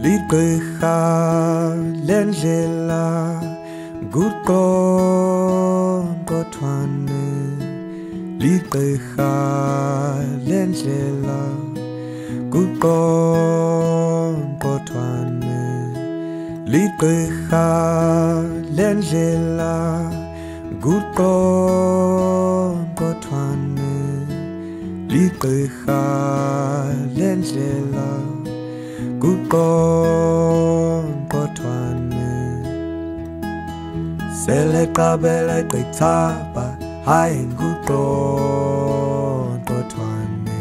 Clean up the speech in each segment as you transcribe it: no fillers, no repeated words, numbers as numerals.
ligqirha lendlela nguQongqothwane, ligqirha lendlela nguQongqothwane, ligqirha lendlela nguQongqothwane, ligqirha lendlela nguQongqothwane. Seleqabele gqithaba hayi nguQongqothwane,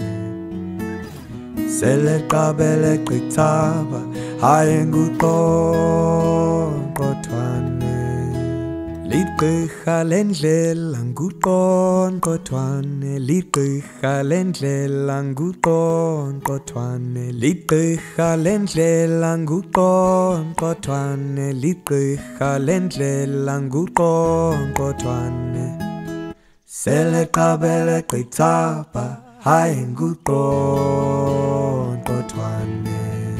seleqabele gqithaba hayi nguQongqothwane, ligqirha lendlela nguQongqothwane, ligqirha lendlela nguQongqothwane, ligqirha lendlela nguQongqothwane, ligqirha lendlela nguQongqothwane. Seleqabele gqithaba hayi nguQongqothwane,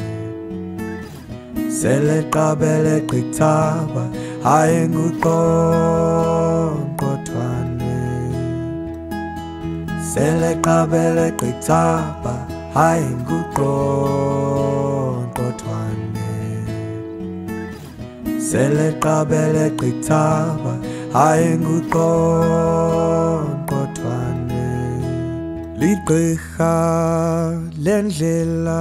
seleqabele gqithaba hayi nguQongqothwane, seleqabele gqithaba hayi nguQongqothwane, seleqabele gqithaba hayi nguQongqothwane, ligqirha lendlela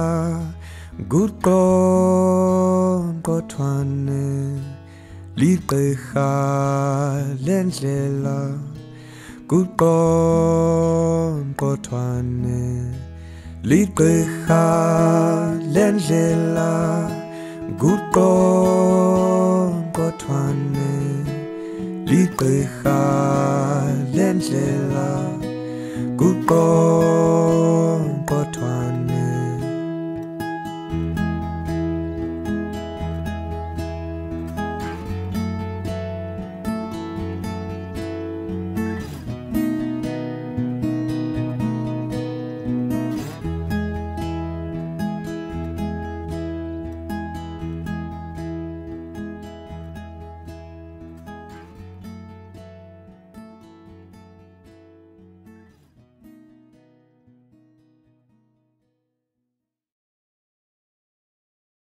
nguQongqothwane, ligqirha lendlela nguQongqothwane, ligqirha lendlela nguQongqothwane, ligqirha lendlela nguQongqothwane.